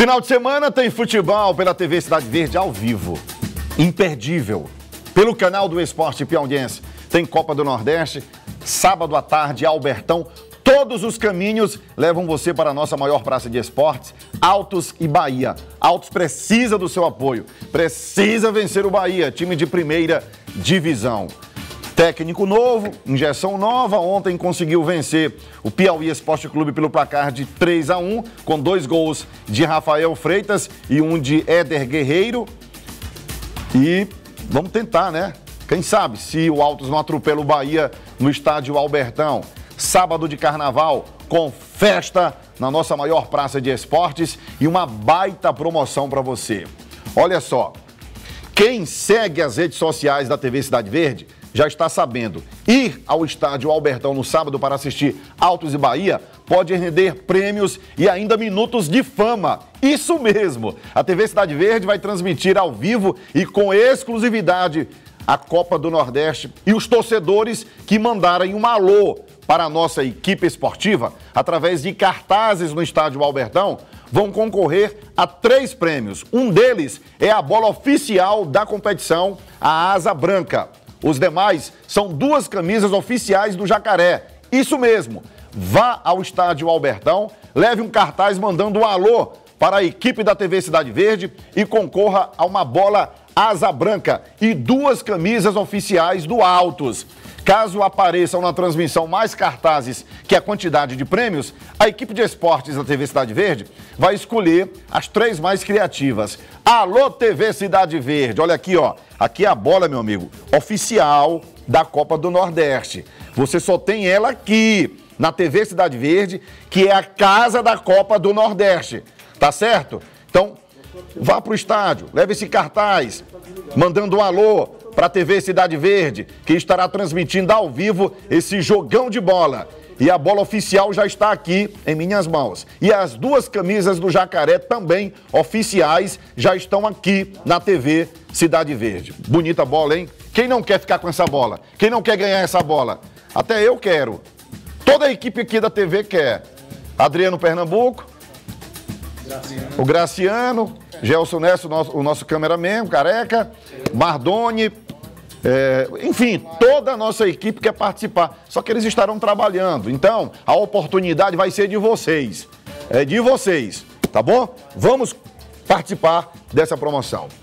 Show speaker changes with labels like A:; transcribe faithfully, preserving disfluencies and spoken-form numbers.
A: Final de semana tem futebol pela T V Cidade Verde ao vivo. Imperdível. Pelo canal do Esporte Piauiense. Tem Copa do Nordeste, sábado à tarde, Albertão. Todos os caminhos levam você para a nossa maior praça de esportes, Altos e Bahia. Altos precisa do seu apoio. Precisa vencer o Bahia, time de primeira divisão. Técnico novo, injeção nova, ontem conseguiu vencer o Piauí Esporte Clube pelo placar de três a um, com dois gols de Rafael Freitas e um de Éder Guerreiro. E vamos tentar, né? Quem sabe se o Altos não atropela o Bahia no estádio Albertão. Sábado de carnaval, com festa na nossa maior praça de esportes e uma baita promoção para você. Olha só, quem segue as redes sociais da T V Cidade Verde já está sabendo. Ir ao estádio Albertão no sábado para assistir Altos e Bahia pode render prêmios e ainda minutos de fama. Isso mesmo! A T V Cidade Verde vai transmitir ao vivo e com exclusividade a Copa do Nordeste e os torcedores que mandarem um alô para a nossa equipe esportiva através de cartazes no estádio Albertão vão concorrer a três prêmios. Um deles é a bola oficial da competição, a Asa Branca. Os demais são duas camisas oficiais do Jacaré. Isso mesmo, vá ao estádio Albertão, leve um cartaz mandando um alô para a equipe da T V Cidade Verde e concorra a uma bola Asa Branca e duas camisas oficiais do Altos. Caso apareçam na transmissão mais cartazes que a quantidade de prêmios, a equipe de esportes da T V Cidade Verde vai escolher as três mais criativas. Alô, T V Cidade Verde, olha aqui, ó. Aqui é a bola, meu amigo, oficial da Copa do Nordeste. Você só tem ela aqui, na T V Cidade Verde, que é a casa da Copa do Nordeste. Tá certo? Então, vá pro estádio, leve esse cartaz, mandando um alô para a T V Cidade Verde, que estará transmitindo ao vivo esse jogão de bola. E a bola oficial já está aqui em minhas mãos. E as duas camisas do Jacaré também oficiais já estão aqui na T V Cidade Verde. Bonita bola, hein? Quem não quer ficar com essa bola? Quem não quer ganhar essa bola? Até eu quero. Toda a equipe aqui da T V quer. Adriano Pernambuco, Graciano. o Graciano, Gelson Nesso, o nosso, o nosso cameraman, o Careca, Mardoni, é, enfim, toda a nossa equipe quer participar, só que eles estarão trabalhando, então a oportunidade vai ser de vocês, é de vocês, tá bom? Vamos participar dessa promoção.